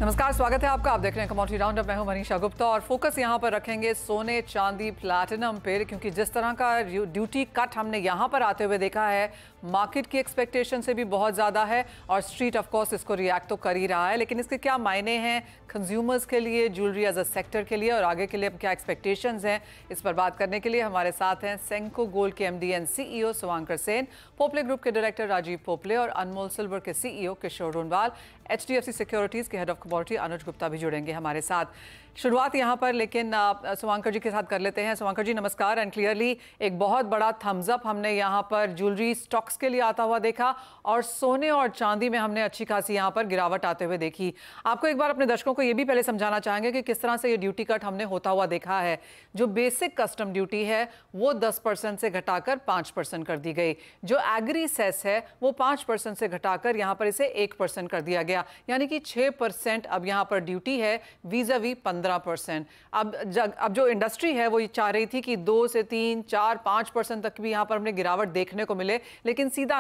नमस्कार, स्वागत है आपका। आप देख रहे हैं कमोडिटी राउंडअप। मैं हूं मनीषा गुप्ता और फोकस यहां पर रखेंगे सोने, चांदी, प्लैटिनम पे, क्योंकि जिस तरह का ड्यूटी कट हमने यहां पर आते हुए देखा है, मार्केट की एक्सपेक्टेशन से भी बहुत ज़्यादा है और स्ट्रीट ऑफ कोर्स इसको रिएक्ट तो कर ही रहा है। लेकिन इसके क्या मायने हैं कंज्यूमर्स के लिए, ज्वेलरी एज अ सेक्टर के लिए और आगे के लिए क्या एक्सपेक्टेशंस हैं, इस पर बात करने के लिए हमारे साथ हैं सेंको गोल्ड के MD and CEO Shubhankar Sen, Pople group के डायरेक्टर राजीव पोपले और अनमोल सिल्वर के CEO Kishore Ronwal, HDFC securities के head of commodity Anuj Gupta भी जुड़ेंगे हमारे साथ। शुरुआत यहाँ पर लेकिन शुभांकर जी के साथ कर लेते हैं। शुभांकर जी नमस्कार। एंड क्लियरली एक बहुत बड़ा थम्स अप हमने यहाँ पर ज्वेलरी स्टॉक्स के लिए आता हुआ देखा और सोने और चांदी में हमने अच्छी खासी यहाँ पर गिरावट आते हुए देखी। आपको एक बार अपने दर्शकों को ये भी पहले समझाना चाहेंगे कि किस तरह से ये ड्यूटी कट हमने होता हुआ देखा है। जो बेसिक कस्टम ड्यूटी है वो 10% से घटाकर 5% कर दी गई, जो एग्री सेस है वो 5% से घटाकर यहाँ पर इसे 1% कर दिया गया, यानी कि 6% अब यहाँ पर ड्यूटी है वीज़ावी 15%। अब जो इंडस्ट्री है वो ये चाह रही थी कि 2 से 3, 4, 5% तक भी यहाँ पर हमने गिरावट देखने को मिले, लेकिन सीधा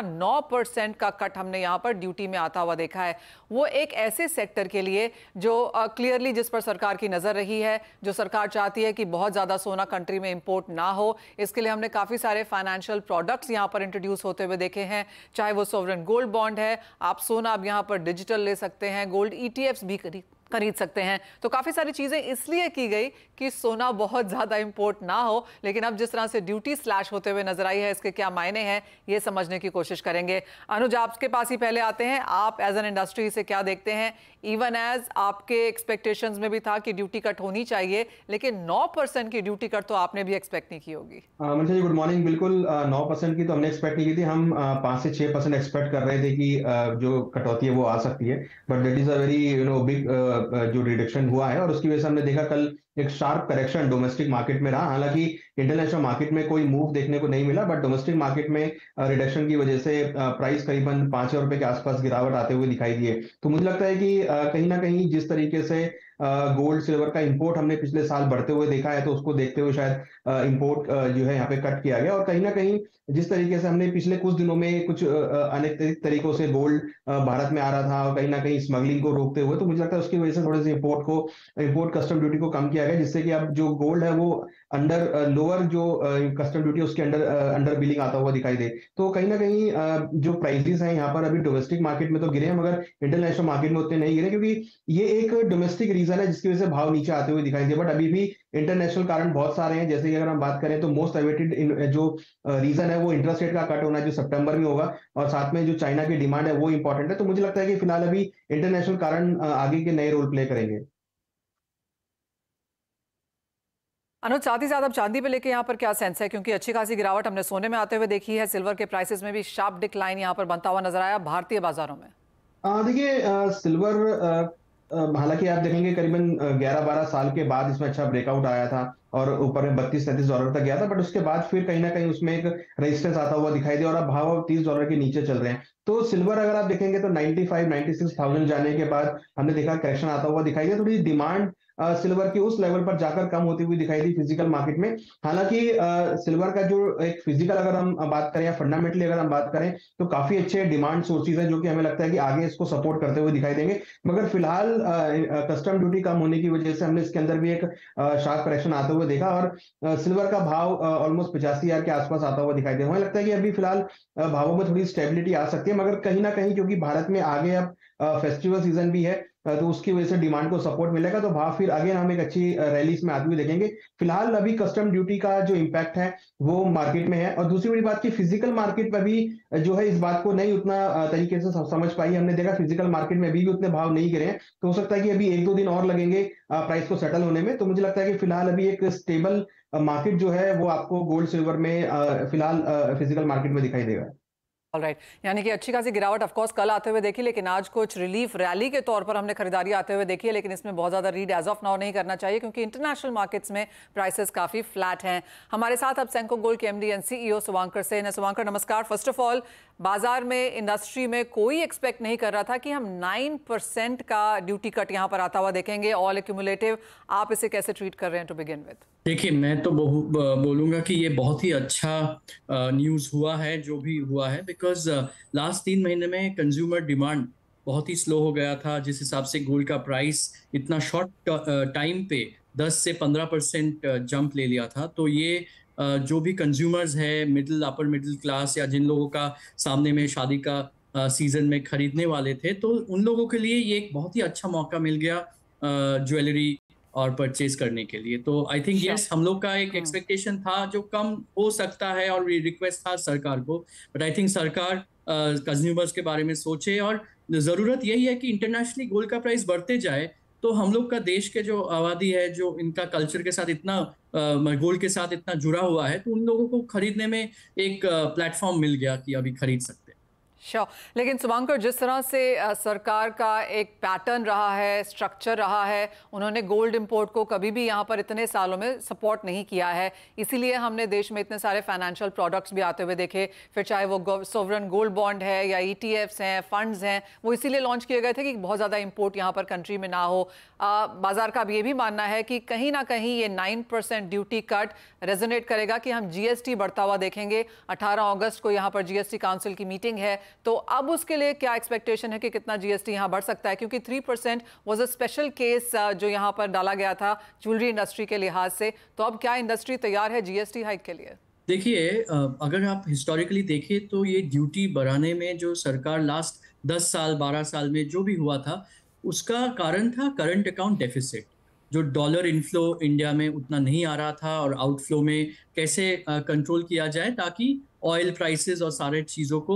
9% का कट हमने यहाँ पर ड्यूटी में आता हुआ देखा है। वो एक ऐसे सेक्टर के लिए जो क्लियरली जिस पर सरकार की नज़र रही है, जो सरकार चाहती है कि बहुत ज़्यादा सोना कंट्री में इंपोर्ट ना हो। इसके लिए हमने काफ़ी सारे फाइनेंशियल प्रोडक्ट्स यहाँ पर इंट्रोड्यूस होते हुए देखे हैं, चाहे वो सोवरेन गोल्ड बॉन्ड है, आप सोना अब यहाँ पर डिजिटल ले सकते हैं, गोल्ड ईटीएफ्स भी खरीद सकते हैं। तो काफ़ी सारी चीज़ें इसलिए की गई कि सोना बहुत ज़्यादा इंपोर्ट ना हो। लेकिन अब जिस तरह से ड्यूटी स्लैश होते हुए नजर आई है, इसके क्या मायने हैं ये समझने की कोशिश करेंगे। अनुज, आपके पास ही पहले आते हैं। आप एज एन इंडस्ट्री से क्या देखते हैं? इवन एज आपके एक्सपेक्टेशंस में भी था कि ड्यूटी कट होनी चाहिए, लेकिन 9% की ड्यूटी कट तो आपने भी एक्सपेक्ट नहीं की होगी। Manisha ji good morning. बिल्कुल 9% की तो हमने एक्सपेक्ट नहीं की थी। हम 5 से 6% एक्सपेक्ट कर रहे थे कि जो कटौती है वो आ सकती है, but that is a very big जो रिडक्शन हुआ है और उसकी वजह से हमने देखा कल एक शार्प करेक्शन डोमेस्टिक मार्केट में रहा। हालांकि इंटरनेशनल मार्केट में कोई मूव देखने को नहीं मिला, बट डोमेस्टिक मार्केट में रिडक्शन की वजह से प्राइस करीबन 5 रुपए के आसपास गिरावट आते हुए दिखाई दिए। तो मुझे लगता है कि कहीं ना कहीं जिस तरीके से गोल्ड सिल्वर का इंपोर्ट हमने पिछले साल बढ़ते हुए देखा है, तो उसको देखते हुए शायद इंपोर्ट जो है यहाँ पे कट किया गया। और कहीं ना कहीं जिस तरीके से हमने पिछले कुछ दिनों में कुछ अनेक तरीकों से गोल्ड भारत में आ रहा था और कहीं ना कहीं स्मगलिंग को रोकते हुए, तो मुझे लगता है उसकी वजह से थोड़े से इंपोर्ट कस्टम ड्यूटी को कम किया गया, जिससे कि अब जो गोल्ड है वो अंडर लोअर जो कस्टम ड्यूटी उसके अंडर बिलिंग आता हुआ दिखाई दे। तो कहीं ना कहीं जो प्राइसेस हैं यहाँ पर अभी डोमेस्टिक मार्केट में तो गिरे हैं, मगर इंटरनेशनल मार्केट में उतने नहीं गिरे, क्योंकि ये एक डोमेस्टिक रीजन है जिसकी वजह से भाव नीचे आते हुए दिखाई दे। बट अभी भी इंटरनेशनल कारण बहुत सारे हैं। जैसे कि अगर हम बात करें तो मोस्ट अवेटेड जो रीजन है वो इंटरेस्ट रेट का कट होना है, जो सितंबर में होगा, और साथ में जो चाइना की डिमांड है वो इंपॉर्टेंट है। तो मुझे लगता है कि फिलहाल अभी इंटरनेशनल कारण आगे के नए रोल प्ले करेंगे। अनुज, साथ ही साथ अब चांदी पे लेके यहाँ पर क्या सेंस है, क्योंकि अच्छी खासी गिरावट हमने सोने में आते हुए देखी है, सिल्वर के प्राइसेस में भी शार्प डिक्लाइन यहाँ पर बनता हुआ नजर आया भारतीय बाजारों में। देखिए सिल्वर हालांकि आप देखेंगे करीबन 11-12 साल के बाद इसमें अच्छा ब्रेकआउट आया था और ऊपर में $32-33 तक गया था, बट उसके बाद फिर कहीं ना कहीं उसमें एक रेजिस्टेंस आता हुआ दिखाई दिया और अब भाव $30 के नीचे चल रहे हैं। तो सिल्वर अगर आप देखेंगे तो 95-96,000 जाने के बाद हमने देखा करेक्शन आता हुआ दिखाई दिया। थोड़ी डिमांड सिल्वर की उस लेवल पर जाकर कम होती हुई दिखाई दी फिजिकल मार्केट में। हालांकि सिल्वर का जो एक फिजिकल अगर हम बात करें या फंडामेंटली अगर हम बात करें तो काफी अच्छे डिमांड सोर्सेज हैं जो कि हमें लगता है कि आगे इसको सपोर्ट करते हुए दिखाई देंगे। मगर फिलहाल कस्टम ड्यूटी कम होने की वजह से हमने इसके अंदर भी एक शार्प करेक्शन आते हुए देखा और सिल्वर का भाव ऑलमोस्ट 85,000 के आसपास आता हुआ दिखाई दे। हमें लगता है कि अभी फिलहाल भावों में थोड़ी स्टेबिलिटी आ सकती है, मगर कहीं ना कहीं क्योंकि भारत में आगे अब फेस्टिवल सीजन भी है, तो उसकी वजह से डिमांड को सपोर्ट मिलेगा, तो भाव फिर आगे हम एक अच्छी रैलीज में आते हुए देखेंगे। फिलहाल अभी कस्टम ड्यूटी का जो इम्पैक्ट है वो मार्केट में है। और दूसरी बड़ी बात की फिजिकल मार्केट में भी जो है इस बात को नहीं उतना तरीके से समझ पाई। हमने देखा फिजिकल मार्केट में अभी भी उतने भाव नहीं गिरे हैं, तो हो सकता है कि अभी 1-2 दिन और लगेंगे प्राइस को सेटल होने में। तो मुझे लगता है कि फिलहाल अभी एक स्टेबल मार्केट जो है वो आपको गोल्ड सिल्वर में फिलहाल फिजिकल मार्केट में दिखाई देगा। ऑलराइट, यानी कि अच्छी खासी गिरावट ऑफकोर्स कल आते हुए देखी, लेकिन आज कुछ रिलीफ रैली के तौर पर हमने खरीदारी आते हुए देखी है, लेकिन इसमें बहुत ज़्यादा रीड एज ऑफ नाउ नहीं करना चाहिए क्योंकि इंटरनेशनल मार्केट्स में प्राइसेस काफ़ी फ्लैट हैं। हमारे साथ अब सेंको गोल्ड के MD and CEO Shubhankar Sen है। शुभांकर नमस्कार। फर्स्ट ऑफ ऑल, बाजार में इंडस्ट्री में कोई एक्सपेक्ट नहीं कर रहा था कि हम 9% का ड्यूटी कट यहाँ पर आता हुआ देखेंगे, ऑल एक्यूमुलेटिव। आप इसे कैसे ट्रीट कर रहे हैं टू बिगिन विद? देखिए, मैं तो बोलूँगा कि ये बहुत ही अच्छा न्यूज़ हुआ है जो भी हुआ है, बिकॉज लास्ट 3 महीने में कंज्यूमर डिमांड बहुत ही स्लो हो गया था, जिस हिसाब से गोल्ड का प्राइस इतना शॉर्ट टाइम पे 10 से 15% जंप ले लिया था। तो ये जो भी कंज्यूमर्स है, मिडिल अपर मिडिल क्लास, या जिन लोगों का सामने में शादी का सीजन में खरीदने वाले थे, तो उन लोगों के लिए ये एक बहुत ही अच्छा मौका मिल गया ज्वेलरी और परचेज करने के लिए। तो आई थिंक यस, हम लोग का एक एक्सपेक्टेशन था जो कम हो सकता है, और रिक्वेस्ट था सरकार को, बट आई थिंक सरकार कंज्यूमर्स के बारे में सोचे, और जरूरत यही है कि इंटरनेशनली गोल्ड का प्राइस बढ़ते जाए, तो हम लोग का देश के जो आबादी है, जो इनका कल्चर के साथ इतना गोल्ड के साथ इतना जुड़ा हुआ है, तो उन लोगों को खरीदने में एक प्लेटफॉर्म मिल गया कि अभी खरीद सकते। श्योर। लेकिन शुभंकर, जिस तरह से सरकार का एक पैटर्न रहा है, स्ट्रक्चर रहा है, उन्होंने गोल्ड इंपोर्ट को कभी भी यहाँ पर इतने सालों में सपोर्ट नहीं किया है। इसीलिए हमने देश में इतने सारे फाइनेंशियल प्रोडक्ट्स भी आते हुए देखे, फिर चाहे वो सोवरन गोल्ड बॉन्ड है या ETFs हैं, फंड्स हैं, वो इसीलिए लॉन्च किए गए थे कि बहुत ज़्यादा इंपोर्ट यहाँ पर कंट्री में ना हो। बाजार का अब ये भी मानना है कि कहीं ना कहीं ये 9% ड्यूटी कट रेजोनेट करेगा कि हम GST बढ़ता हुआ देखेंगे। 18 अगस्त को यहाँ पर GST काउंसिल की मीटिंग है, तो अब उसके लिए क्या एक्सपेक्टेशन है कि कितना GST यहाँ बढ़ सकता है? क्योंकि 3% वाज अ स्पेशल केस जो यहाँ पर डाला गया था ज्वेलरी इंडस्ट्री के लिहाज से। तो अब क्या इंडस्ट्री तैयार है GST हाइक के लिए? देखिए, अगर आप हिस्टोरिकली देखें तो ये ड्यूटी बढ़ाने में जो सरकार लास्ट 10 साल 12 साल में जो भी हुआ था, उसका कारण था करंट अकाउंट डेफिसिट। जो डॉलर इनफ्लो इंडिया में उतना नहीं आ रहा था, और आउटफ्लो में कैसे कंट्रोल किया जाए ताकि ऑयल प्राइसेस और सारे चीज़ों को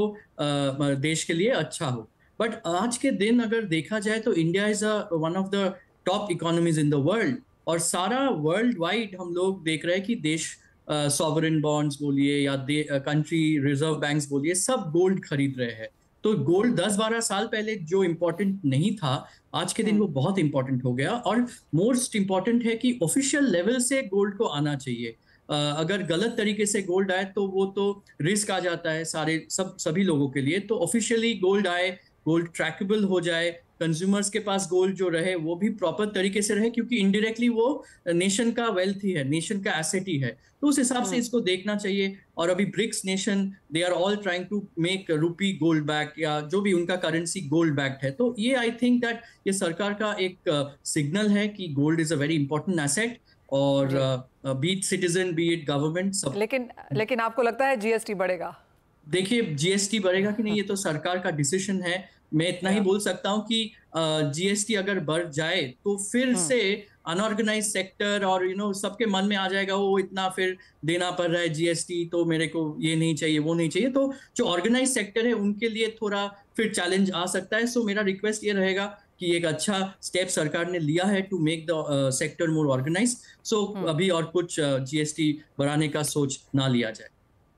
देश के लिए अच्छा हो। बट आज के दिन अगर देखा जाए तो India is one of the top economies in the world, और सारा वर्ल्ड वाइड हम लोग देख रहे हैं कि देश सॉवरेन बॉन्ड्स बोलिए या कंट्री रिजर्व बैंक्स बोलिए, सब गोल्ड खरीद रहे हैं। तो गोल्ड 10-12 साल पहले जो इम्पोर्टेंट नहीं था, आज के दिन वो बहुत इंपॉर्टेंट हो गया। और मोस्ट इम्पॉर्टेंट है कि ऑफिशियल लेवल से गोल्ड को आना चाहिए। अगर गलत तरीके से गोल्ड आए तो वो तो रिस्क आ जाता है सभी लोगों के लिए। तो ऑफिशियली गोल्ड आए, गोल्ड ट्रैकेबल हो जाए, कंज्यूमर्स के पास गोल्ड जो रहे वो भी प्रॉपर तरीके से रहे, क्योंकि इनडायरेक्टली वो नेशन का वेल्थ ही है, नेशन का एसेट ही है। तो उस हिसाब से इसको देखना चाहिए। और अभी BRICS nation, they are all trying to make rupee gold back, या जो भी उनका करेंसी गोल्ड बैक्ड है। तो ये आई थिंक दैट ये सरकार का एक सिग्नल है कि gold is a very important asset, और be it citizen be it government सब। लेकिन आपको लगता है GST बढ़ेगा? देखिए, GST बढ़ेगा कि नहीं ये तो सरकार का डिसीजन है। मैं इतना ही बोल सकता हूँ कि GST अगर बढ़ जाए तो फिर से अनऑर्गेनाइज सेक्टर और सबके मन में आ जाएगा, वो इतना फिर देना पड़ रहा है GST, तो मेरे को ये नहीं चाहिए वो नहीं चाहिए। तो जो ऑर्गेनाइज सेक्टर है उनके लिए थोड़ा फिर चैलेंज आ सकता है। सो मेरा रिक्वेस्ट ये रहेगा कि एक अच्छा स्टेप सरकार ने लिया है to make the sector more organise. So अभी और कुछ GST बढ़ाने का सोच ना लिया जाए।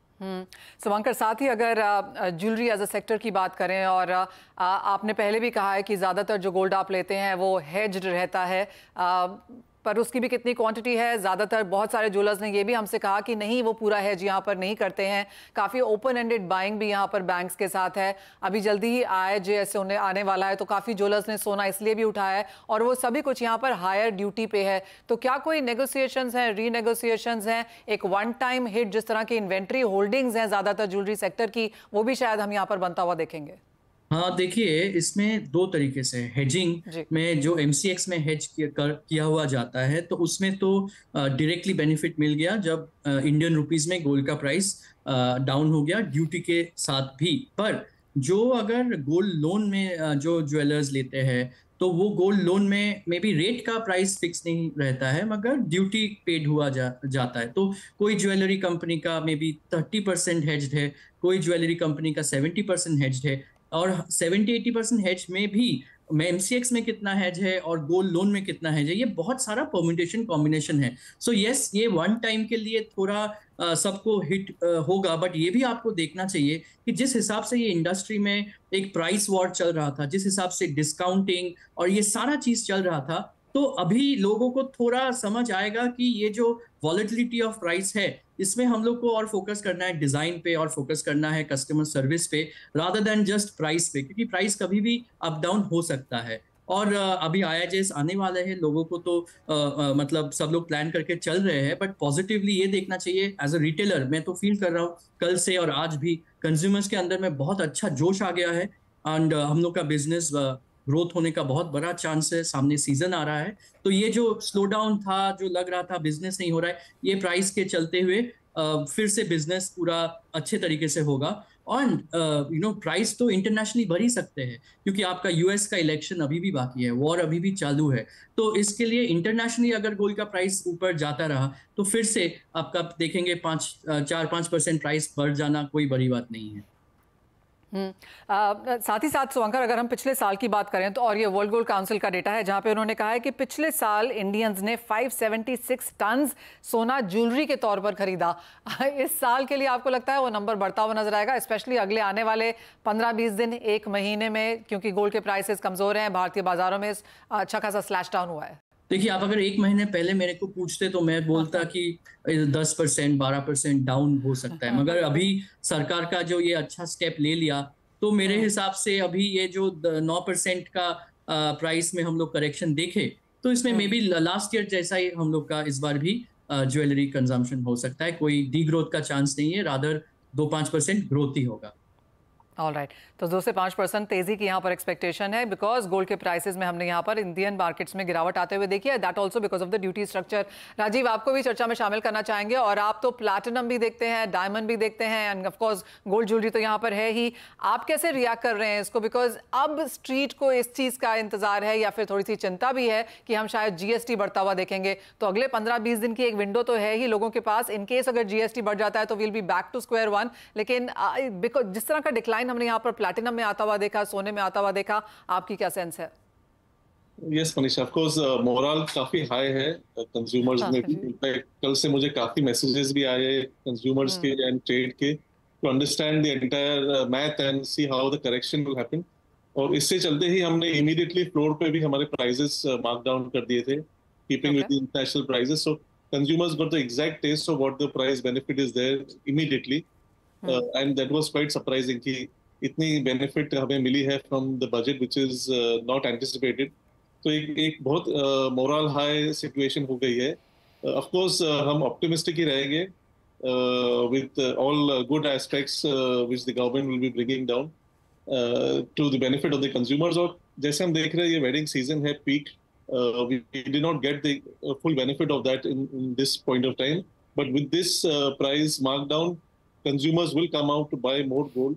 शुभंकर, साथ ही अगर ज्वेलरी एज अ सेक्टर की बात करें, और आपने पहले भी कहा है कि ज़्यादातर जो गोल्ड आप लेते हैं वो हेज्ड रहता है, पर उसकी भी कितनी क्वांटिटी है? ज़्यादातर बहुत सारे ज्वेलर्स ने ये भी हमसे कहा कि नहीं, वो पूरा हेज यहाँ पर नहीं करते हैं। काफ़ी ओपन एंडेड बाइंग भी यहाँ पर बैंक्स के साथ है। अभी जल्दी ही IIJ उन्हें आने वाला है, तो काफ़ी ज्वेलर्स ने सोना इसलिए भी उठाया है, और वो सभी कुछ यहाँ पर हायर ड्यूटी पे है। तो क्या कोई नेगोशिएशंस हैं, रीनेगोशिएशंस हैं, एक वन टाइम हिट जिस तरह की इन्वेंट्री होल्डिंग्स हैं ज़्यादातर ज्वेलरी सेक्टर की, वो भी शायद हम यहाँ पर बनता हुआ देखेंगे? हाँ, देखिए, इसमें दो तरीके से हेजिंग में जो MCX में हेज किया हुआ जाता है, तो उसमें तो डायरेक्टली बेनिफिट मिल गया जब इंडियन रुपीस में गोल्ड का प्राइस डाउन हो गया ड्यूटी के साथ भी। पर जो अगर गोल्ड लोन में जो ज्वेलर्स लेते हैं, तो वो गोल्ड लोन में मे बी रेट का प्राइस फिक्स नहीं रहता है, मगर ड्यूटी पेड हुआ जाता है। तो कोई ज्वेलरी कंपनी का मे बी 30% हेज्ड है, कोई ज्वेलरी कंपनी का 70% हेज्ड है, और 70-80% हेज में भी MCX में कितना हेज है और गोल्ड लोन में कितना हेज है, ये बहुत सारा परम्यूटेशन कॉम्बिनेशन है। सो यस, ये वन टाइम के लिए थोड़ा सबको हिट होगा, बट ये भी आपको देखना चाहिए कि जिस हिसाब से ये इंडस्ट्री में एक प्राइस वॉर चल रहा था, जिस हिसाब से डिस्काउंटिंग और ये सारा चीज चल रहा था, तो अभी लोगों को थोड़ा समझ आएगा कि ये जो वॉलेटिलिटी ऑफ प्राइस है, इसमें हम लोग को और फोकस करना है डिजाइन पे, और फोकस करना है कस्टमर सर्विस पे, रादर देन जस्ट प्राइस पे, क्योंकि प्राइस कभी भी अप डाउन हो सकता है। और अभी IIJs आने वाले हैं, लोगों को तो मतलब सब लोग प्लान करके चल रहे हैं, बट पॉजिटिवली ये देखना चाहिए। एज अ रिटेलर मैं तो फील कर रहा हूँ कल से और आज भी कंज्यूमर्स के अंदर में बहुत अच्छा जोश आ गया है। एंड हम लोग का बिजनेस ग्रोथ होने का बहुत बड़ा चांस है, सामने सीजन आ रहा है। तो ये जो स्लो डाउन था, जो लग रहा था बिजनेस नहीं हो रहा है, ये प्राइस के चलते हुए फिर से बिजनेस पूरा अच्छे तरीके से होगा। और प्राइस तो इंटरनेशनली बढ़ ही सकते हैं, क्योंकि आपका यूएस का इलेक्शन अभी भी बाकी है, वॉर अभी भी चालू है। तो इसके लिए इंटरनेशनली अगर गोल्ड का प्राइस ऊपर जाता रहा तो फिर से आपका देखेंगे 4-5% प्राइस बढ़ जाना कोई बड़ी बात नहीं है। साथ ही साथ सुवंकर, अगर हम पिछले साल की बात करें तो, और ये वर्ल्ड गोल्ड काउंसिल का डेटा है जहां पे उन्होंने कहा है कि पिछले साल इंडियंस ने 576 टन सोना ज्वेलरी के तौर पर खरीदा। इस साल के लिए आपको लगता है वो नंबर बढ़ता हुआ नजर आएगा, स्पेशली अगले आने वाले 15-20 दिन, एक महीने में, क्योंकि गोल्ड के प्राइसेस कमजोर हैं, भारतीय बाजारों में अच्छा खासा स्लैश डाउन हुआ है? देखिए, आप अगर एक महीने पहले मेरे को पूछते तो मैं बोलता कि 10% 12% डाउन हो सकता है, मगर अभी सरकार का जो ये अच्छा स्टेप ले लिया, तो मेरे हिसाब से अभी ये जो 9% का प्राइस में हम लोग करेक्शन देखे, तो इसमें मे बी लास्ट ईयर जैसा ही हम लोग का इस बार भी ज्वेलरी कंजम्पशन हो सकता है। कोई डी ग्रोथ का चांस नहीं है, रादर 2-5% ग्रोथ ही होगा। ऑल राइट, तो 2 से 5% तेजी की यहाँ पर एक्सपेक्टेशन है, बिकॉज गोल्ड के प्राइसेस में हमने यहाँ पर इंडियन मार्केट्स में गिरावट आते हुए देखी है, that also because of the duty structure. Rajeev, आपको भी चर्चा में शामिल करना चाहेंगे, और आप तो प्लैटिनम भी देखते हैं, डायमंड भी देखते हैं, एंड ऑफकोर्स गोल्ड ज्वेलरी तो यहाँ पर है ही। आप कैसे रिएक्ट कर रहे हैं इसको, बिकॉज अब स्ट्रीट को इस चीज़ का इंतजार है, या फिर थोड़ी सी चिंता भी है कि हम शायद जीएसटी बढ़ता हुआ देखेंगे? तो अगले 15-20 दिन की एक विंडो तो है ही लोगों के पास, इन केस अगर जीएसटी बढ़ जाता है तो will be back to square one. लेकिन बिकॉज जिस तरह का डिक्लाइन हमने यहाँ पर प्लैटिनम में आता हुआ देखा, सोने में आता हुआ देखा, आपकी क्या सेंस है? Yes Manisha, of course moral काफी हाई है कंज्यूमर्स में भी। इनफैक्ट कल से मुझे काफी मैसेजेस भी आए कंज्यूमर्स के एंड ट्रेड के, to understand the entire math and see how the correction will happen. और इससे चलते ही हमने इमीडिएटली फ्लोर पे भी हमारे प्राइसेस मार्क डाउन कर दिए थे, keeping with the international prices. So consumers got the exact taste of what the price benefit is there immediately, and that was quite surprising कि इतनी बेनिफिट हमें मिली है from the budget which is not anticipated. तो एक बहुत moral high situation हो गई है। ऑफ कोर्स हम ऑप्टिमिस्टिक ही रहेंगे with all good aspects which the government will be bringing down to the benefit of the consumers. और जैसे हम देख रहे हैं, ये वेडिंग सीजन है, peak, we did not get the full benefit of that in this point of time, but with this price mark down, consumers will come out to buy more gold.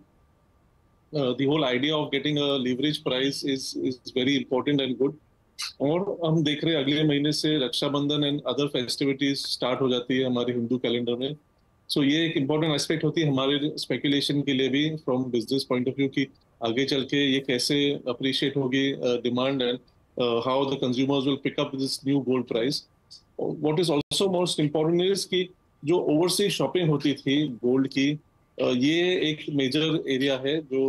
The whole idea of getting a leverage price is very important and good. और हम देख रहे हैं अगले महीने से Rakshabandhan and other festivities start हो जाती है हमारे हिंदू कैलेंडर में। सो ये एक इम्पोर्टेंट एस्पेक्ट होती है हमारे स्पेकुलेशन के लिए भी, from business point of view, कि आगे चल के ये कैसे अप्रिशिएट होगी demand, and how the consumers will pick up this new gold price. What is also most important is कि जो ओवरसीज शॉपिंग होती थी गोल्ड की, ये एक मेजर एरिया है जो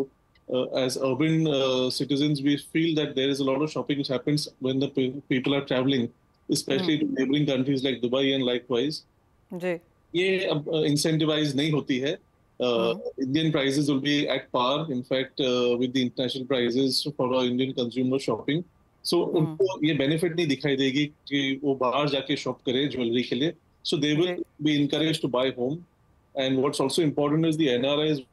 as urban citizens we feel that there is a lot of shopping which happens when the people are traveling, especially to neighboring countries like Dubai and likewise. जी, ये अब incentivize नहीं होती है. Indian prices will be at par, in fact, with the international prices for our Indian consumer shopping. So उनको ये benefit नहीं दिखाई देगी कि वो बाहर जाके शॉप करें ज्वेलरी के लिए. So they will be encouraged to buy home. And what's also important is the NRIs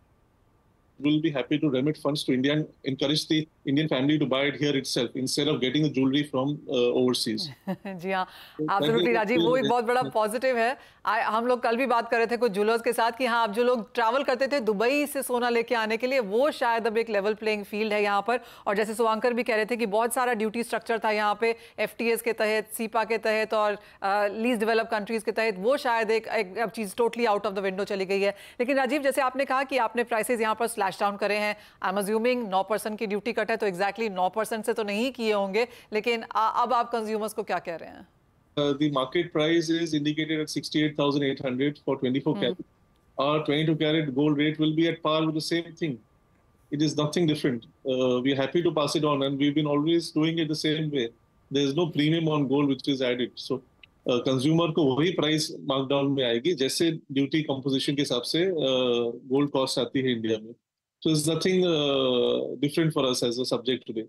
will be happy to remit funds to India and encourage the Indian family to buy it here itself instead of getting the jewelry from overseas. जी हाँ, absolutely Rajiv, वो एक बहुत बड़ा positive है। हम लोग कल भी बात कर रहे थे कुछ ज्वेलर्स के साथ कि हाँ, आप जो लोग ट्रैवल करते थे दुबई से सोना लेके आने के लिए, वो शायद अब एक लेवल प्लेइंग फील्ड है यहाँ पर। और जैसे सुवांकर भी कह रहे थे कि बहुत सारा ड्यूटी स्ट्रक्चर था यहाँ पे, FTAs के तहत, सीपा के तहत और लीस्ट डेवलप कंट्रीज के तहत, वो शायद एक चीज़ totally out of the window चली गई है। लेकिन राजीव, जैसे आपने कहा कि आपने प्राइसेस यहाँ पर स्लैश डाउन करे हैं, आई एम अज्यूमिंग 9% की ड्यूटी कट है, तो एग्जैक्टली 9% से तो नहीं किए होंगे, लेकिन अब आप कंज्यूमर्स को क्या कह रहे हैं? The market price is indicated at 68,800 for 24 carat. Our 22 carat gold rate will be at par with the same thing. It is nothing different. We are happy to pass it on, and we've been always doing it the same way. There is no premium on gold which is added. So consumer को वही price markdown में आएगी जैसे duty composition के हिसाब से gold cost आती है इंडिया में. So there's nothing different for us as a subject today.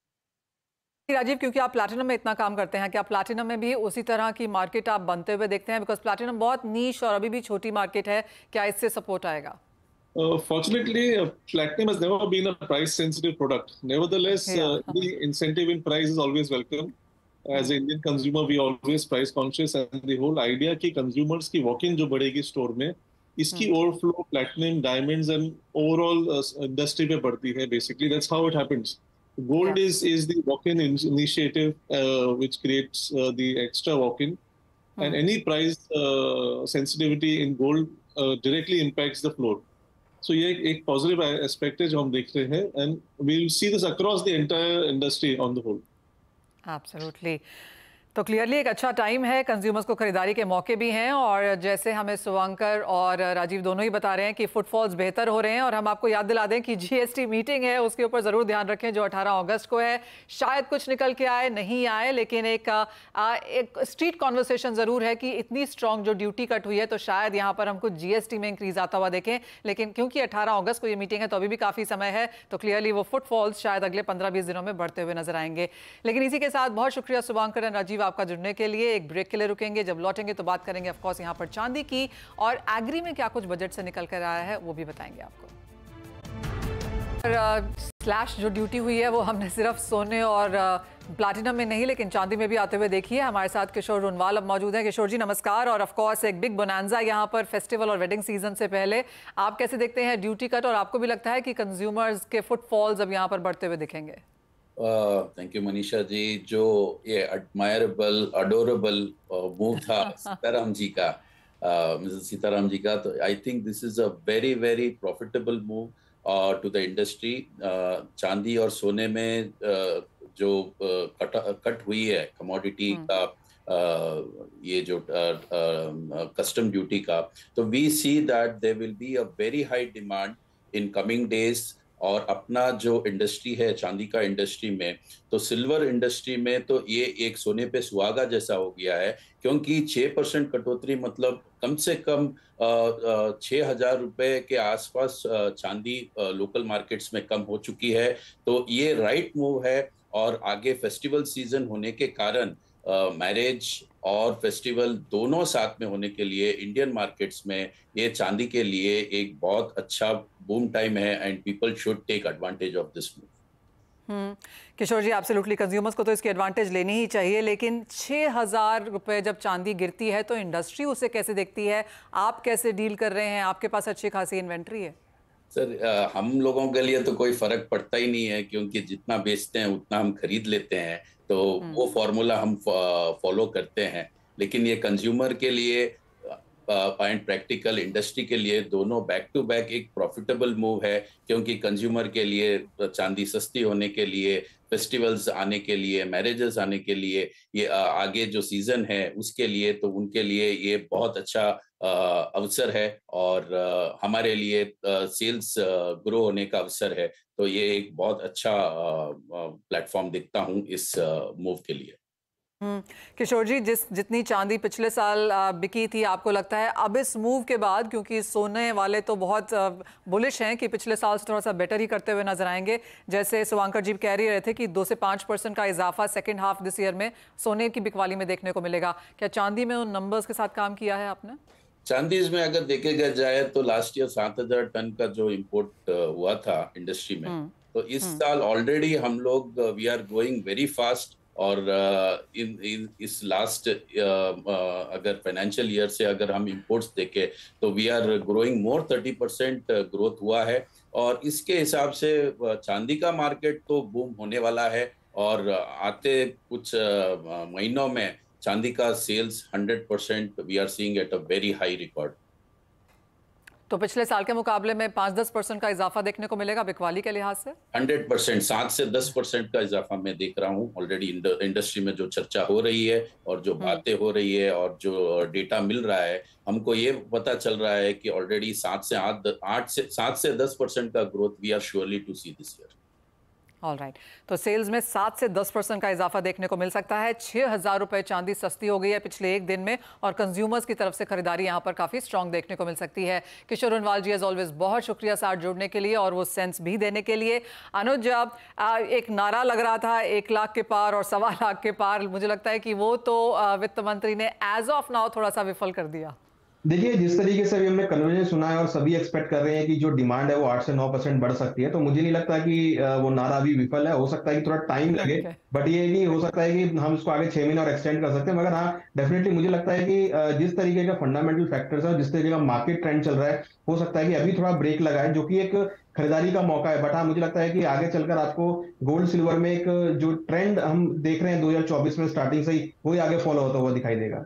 Rajiv, क्योंकि आप प्लैटिनम में इतना काम करते हैं, क्या प्लैटिनम में भी उसी तरह की मार्केट आप बनते हुए देखते हैं? बिकॉज प्लैटिनम बहुत नीश और अभी भी छोटी मार्केट है, क्या इससे सपोर्ट आएगा? Fortunately, platinum has never been a price-sensitive product. Nevertheless, the incentive in price is always welcome. As an Indian consumer, we are always price conscious, and the whole idea कि consumers की walk-in जो बढ़ेगी store में, इसकी overflow platinum, diamonds and overall industry में बढ़ती है. Basically, that's how it happens. Gold is the walk-in initiative which creates the extra walk-in, and any price sensitivity in gold directly impacts the floor. So ये एक positive aspect है जो हम देख रहे हैं, and we will see this across the entire industry on the whole. Absolutely. तो clearly एक अच्छा टाइम है, कंज्यूमर्स को खरीदारी के मौके भी हैं, और जैसे हमें शुभंकर और राजीव दोनों ही बता रहे हैं कि फुटफॉल्स बेहतर हो रहे हैं. और हम आपको याद दिला दें कि जीएसटी मीटिंग है, उसके ऊपर ज़रूर ध्यान रखें जो 18 अगस्त को है. शायद कुछ निकल के आए, नहीं आए, लेकिन एक स्ट्रीट कॉन्वर्सेशन ज़रूर है कि इतनी स्ट्रॉन्ग जो ड्यूटी कट हुई है तो शायद यहाँ पर हम कुछ जीएसटी में इंक्रीज आता हुआ देखें. लेकिन क्योंकि 18 अगस्त को ये मीटिंग है तो अभी भी काफ़ी समय है, तो क्लियरली वो फुटफॉल्स शायद अगले 15-20 दिनों में बढ़ते हुए नजर आएंगे. लेकिन इसी के साथ बहुत शुक्रिया शुभंकर एंड राजीव आपका जुड़ने के लिए. एक ब्रेक के लिए रुकेंगे, जब लौटेंगे तो बात करेंगे ऑफ कोर्स यहाँ पर चांदी की, और एग्री में क्या कुछ बजट से निकल कर आया है वो भी बताएंगे आपको. स्लैश जो ड्यूटी हुई है वो हमने सिर्फ सोने और प्लैटिनम में नहीं लेकिन चांदी में भी आते हुए देखी है. हमारे साथ किशोर रुनवाल अब मौजूद हैं. किशोर जी नमस्कार. और ऑफ कोर्स एक बिग बोनांजा यहाँ पर फेस्टिवल और वेडिंग सीजन से पहले, आप कैसे देखते हैं ड्यूटी कट, और आपको भी लगता है कि कंज्यूमर्स के फुटफॉल्स अब यहाँ पर बढ़ते हुए दिखेंगे? Thank you Manisha ji. जो ये एडमायरेबल अडोरेबल मूव था सीताराम जी का, मिसेस सीताराम जी का, तो I think this is a very very profitable move to the industry. चांदी और सोने में जो कट हुई है कमोडिटी का, ये जो कस्टम ड्यूटी का, तो we see that there will be a very high demand in coming days. और अपना जो इंडस्ट्री है चांदी का इंडस्ट्री में, तो सिल्वर इंडस्ट्री में तो ये एक सोने पे सुहागा जैसा हो गया है, क्योंकि 6% कटौती मतलब कम से कम 6,000 रुपए के आसपास चांदी लोकल मार्केट्स में कम हो चुकी है. तो ये राइट मूव है. और आगे फेस्टिवल सीजन होने के कारण मैरिज और फेस्टिवल दोनों साथ में होने के लिए इंडियन मार्केट्स में ये चांदी के लिए एक बहुत अच्छा बूम टाइम है, and people should take advantage of this move. Kishore ji absolutely, consumers को तो इसकी एडवांटेज लेनी ही चाहिए, लेकिन 6,000 रुपए जब चांदी गिरती है तो इंडस्ट्री उसे कैसे देखती है? आप कैसे डील कर रहे हैं? आपके पास अच्छी खासी इन्वेंट्री है. सर हम लोगों के लिए तो कोई फर्क पड़ता ही नहीं है, क्योंकि जितना बेचते हैं उतना हम खरीद लेते हैं, तो वो फॉर्मूला हम फॉलो करते हैं. लेकिन ये कंज्यूमर के लिए एंड प्रैक्टिकल इंडस्ट्री के लिए दोनों बैक टू बैक एक प्रॉफिटेबल मूव है, क्योंकि कंज्यूमर के लिए चांदी सस्ती होने के लिए, फेस्टिवल्स आने के लिए, मैरिजेस आने के लिए, ये आगे जो सीजन है उसके लिए, तो उनके लिए ये बहुत अच्छा अवसर है, और हमारे लिए सेल्स ग्रो होने का अवसर है. तो ये एक बहुत अच्छा प्लेटफॉर्म दिखता हूँ इस मूव के लिए. किशोर जी, जितनी चांदी पिछले साल बिकी थी, आपको लगता है अब इस मूव के बाद, क्योंकि सोने वाले तो बहुत बुलिश हैं कि पिछले साल से थोड़ा सा बेटर ही करते हुए नजर आएंगे, जैसे शुभंकर जी कह रहे थे कि 2 से 5% का इजाफा सेकेंड हाफ दिस ईयर में सोने की बिकवाली में देखने को मिलेगा. क्या चांदी में उन नंबर्स के साथ काम किया है आपने? चांदीज में अगर देखे जाए तो लास्ट ईयर 7,000 टन का जो इम्पोर्ट हुआ था इंडस्ट्री में, तो इस साल ऑलरेडी हम लोग we are going very fast. और इस लास्ट अगर फाइनेंशियल ईयर से अगर हम इंपोर्ट्स देखें तो we are growing more 30% growth हुआ है. और इसके हिसाब से चांदी का मार्केट तो बूम होने वाला है, और आते कुछ महीनों में चांदी का sales 100% we are seeing at a very high record. तो पिछले साल के मुकाबले में 5-10% का इजाफा देखने को मिलेगा बिकवाली के लिहाज से? 100%, 7 से 10% का इजाफा मैं देख रहा हूँ ऑलरेडी इंडस्ट्री में. जो चर्चा हो रही है और जो बातें हो रही है और जो डेटा मिल रहा है, हमको ये पता चल रहा है कि ऑलरेडी 7 से 10% का growth we are surely to see this year. All right, तो सेल्स में 7 से 10% का इजाफा देखने को मिल सकता है. 6,000 रुपए चांदी सस्ती हो गई है पिछले एक दिन में, और कंज्यूमर्स की तरफ से खरीदारी यहाँ पर काफी स्ट्रांग देखने को मिल सकती है. किशोर रुनवाल जी एज ऑलवेज बहुत शुक्रिया साथ जुड़ने के लिए और वो सेंस भी देने के लिए. अनुज, एक नारा लग रहा था 1 लाख के पार और 1.25 लाख के पार, मुझे लगता है कि वो तो वित्त मंत्री ने एज ऑफ नाउ थोड़ा सा विफल कर दिया. देखिए, जिस तरीके से अभी हमने कन्वर्जन सुना है और सभी एक्सपेक्ट कर रहे हैं कि जो डिमांड है वो 8 से 9% बढ़ सकती है, तो मुझे नहीं लगता कि वो नारा अभी विफल है। हो सकता है कि थोड़ा टाइम लगे, बट ये कि हो सकता है कि हम इसको आगे 6 महीने और एक्सटेंड कर सकते हैं। मगर हाँ, डेफिनेटली मुझे लगता है कि जिस तरीके का फंडामेंटल फैक्टर्स है और जिस तरीके का मार्केट ट्रेंड चल रहा है, हो सकता है कि अभी थोड़ा ब्रेक लगा है, जो कि एक खरीदारी का मौका है। बट हाँ, मुझे लगता है कि आगे चलकर आपको गोल्ड सिल्वर में एक जो ट्रेंड हम देख रहे हैं 2024 में स्टार्टिंग से ही, वही आगे फॉलो होता हुआ दिखाई देगा।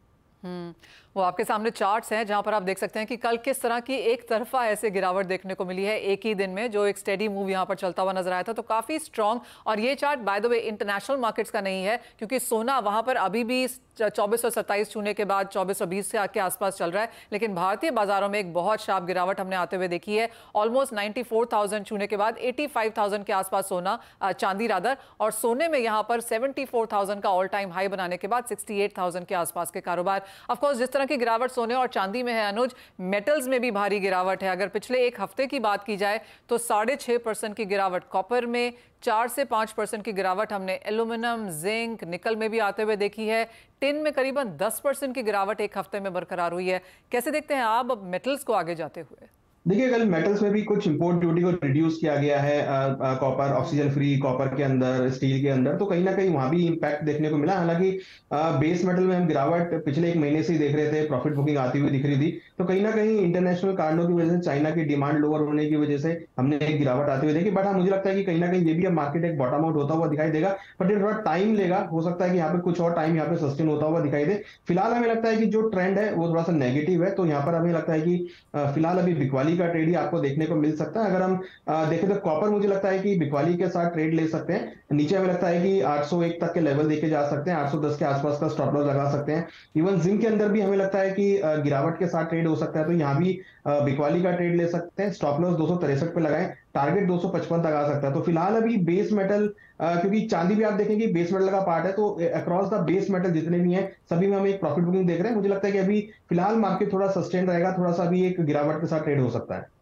वो आपके सामने चार्ट्स हैं जहां पर आप देख सकते हैं कि कल किस तरह की एक तरफा ऐसे गिरावट देखने को मिली है एक ही दिन में, जो एक स्टेडी मूव यहां पर चलता हुआ नजर आया था, तो काफी स्ट्रांग। और ये chart by the way international markets का नहीं है, क्योंकि सोना वहां पर अभी भी 2427 छूने के बाद 2420 से के आसपास चल रहा है, लेकिन भारतीय बाजारों में एक बहुत शार्प गिरावट हमने आते हुए देखी है। ऑलमोस्ट 94,000 छूने के बाद 85,000 के आसपास सोना, चांदी रादर, और सोने में यहां पर 74,000 का ऑल टाइम हाई बनाने के बाद 68,000 के आसपास के कारोबार। ऑफकोर्स जिस तरह की गिरावट सोने और चांदी में है अनुज, मेटल्स में भी भारी गिरावट है। अगर पिछले एक हफ्ते की बात की जाए तो 6.5% की गिरावट कॉपर में, 4 से 5% की गिरावट हमने एल्यूमिनियम, जिंक, निकल में भी आते हुए देखी है। टिन में करीबन 10% की गिरावट एक हफ्ते में बरकरार हुई है। कैसे देखते हैं आप अब मेटल्स को आगे जाते हुए? देखिए, कल मेटल्स में भी कुछ इंपोर्ट ड्यूटी को रिड्यूस किया गया है, कॉपर, ऑक्सीजन फ्री कॉपर के अंदर, स्टील के अंदर, तो कहीं ना कहीं वहां भी इंपैक्ट देखने को मिला। हालांकि बेस मेटल में हम गिरावट पिछले एक महीने से ही देख रहे थे, प्रॉफिट बुकिंग आती हुई दिख रही थी, तो कहीं ना कहीं इंटरनेशनल कारणों की वजह से, चाइना की डिमांड लोअर होने की वजह से हमने एक गिरावट आती हुई देखी। बट हाँ, मुझे लगता है कि कहीं ना कहीं ये भी अब मार्केट एक बॉटम आउट होता हुआ दिखाई देगा, बट ये थोड़ा टाइम लेगा। हो सकता है कि यहाँ पे कुछ और टाइम यहाँ पे सस्टेन होता हुआ दिखाई दे। फिलहाल हमें लगता है कि जो ट्रेंड है वो थोड़ा सा नेगेटिव है, तो यहाँ पर हमें लगता है कि फिलहाल अभी बिकवाली का ट्रेड ही आपको देखने को मिल सकता है। अगर हम देखें तो कॉपर मुझे लगता है कि बिकवाली के साथ ट्रेड ले सकते हैं। नीचे हमें लगता है कि 801 तक के लेवल देके जा सकते हैं, 810 के आसपास का स्टॉप लॉस लगा सकते हैं। इवन जिंक के अंदर भी हमें लगता है कि गिरावट के साथ ट्रेड हो सकता है, तो यहाँ भी बिकवाली का ट्रेड ले सकते हैं। स्टॉप लॉस 263 पे लगाएं, टारगेट 255 तक आ सकता है। तो फिलहाल अभी बेस मेटल, क्योंकि चांदी भी आप देखेंगे बेस मेटल का पार्ट है, तो अक्रॉस द बेस मेटल जितने भी हैं सभी में हम एक प्रॉफिट बुकिंग देख रहे हैं। मुझे लगता है कि अभी फिलहाल मार्केट थोड़ा सस्टेन रहेगा, थोड़ा सा अभी एक गिरावट के साथ ट्रेड हो सकता है।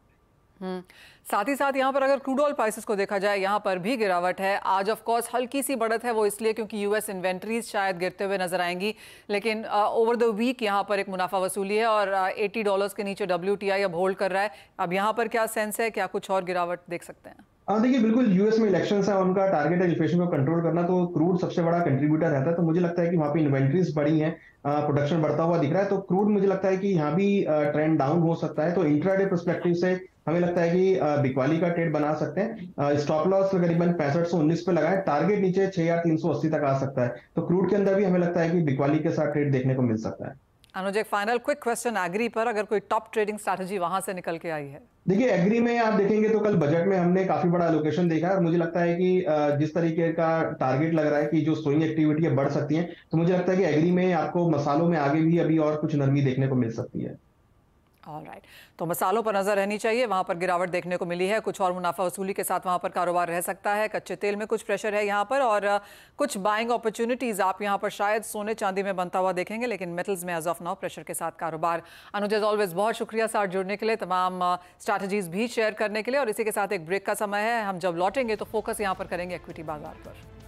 साथ ही साथ यहाँ पर अगर क्रूड ऑयल प्राइसेस को देखा जाए, यहाँ पर भी गिरावट है। आज ऑफ कोर्स हल्की सी बढ़त है, वो इसलिए क्योंकि यूएस इन्वेंट्रीज शायद गिरते हुए नजर आएंगी, लेकिन ओवर द वीक यहाँ पर एक मुनाफा वसूली है और $80 के नीचे WTI अब होल्ड कर रहा है। अब यहाँ पर क्या सेंस है, क्या कुछ और गिरावट देख सकते हैं? देखिए, बिल्कुल यूएस में इलेक्शंस है, उनका टारगेट है इन्फ्लेशन को कंट्रोल करना, तो क्रूड सबसे बड़ा कंट्रीब्यूटर रहता है। तो मुझे लगता है कि वहाँ पे इन्वेंट्रीज बढ़ी हैं, प्रोडक्शन बढ़ता हुआ दिख रहा है, तो क्रूड मुझे लगता है कि यहाँ भी ट्रेंड डाउन हो सकता है। तो इंट्राडे पर्सपेक्टिव से हमें लगता है कि बिकवाली का ट्रेड बना सकते हैं। स्टॉप लॉस करीबन 6519 पे लगाए, टारगेट नीचे 6380 तक आ सकता है। तो क्रूड के अंदर भी हमें लगता है कि बिकवाली के साथ ट्रेड देखने को मिल सकता है। अनुज, एक फाइनल क्विक क्वेश्चन एग्री पर, अगर कोई टॉप ट्रेडिंग स्ट्रैटेजी वहां से निकल के आई है? देखिए, एग्री में आप देखेंगे तो कल बजट में हमने काफी बड़ा एलोकेशन देखा है, और मुझे लगता है कि जिस तरीके का टारगेट लग रहा है कि जो स्विंग एक्टिविटी बढ़ सकती है, तो मुझे लगता है कि एग्री में आपको मसालों में आगे भी अभी और कुछ नरमी देखने को मिल सकती है। ऑलराइट, तो मसालों पर नजर रहनी चाहिए, वहां पर गिरावट देखने को मिली है। कुछ और मुनाफा वसूली के साथ वहां पर कारोबार रह सकता है। कच्चे तेल में कुछ प्रेशर है यहाँ पर, और कुछ बाइंग अपॉर्चुनिटीज आप यहाँ पर शायद सोने चांदी में बनता हुआ देखेंगे, लेकिन मेटल्स में एज ऑफ नाउ प्रेशर के साथ कारोबार। अनुज, एज ऑलवेज बहुत शुक्रिया साथ जुड़ने के लिए, तमाम स्ट्रैटेजीज भी शेयर करने के लिए। और इसी के साथ एक ब्रेक का समय है। हम जब लौटेंगे तो फोकस यहाँ पर करेंगे इक्विटी बाजार पर।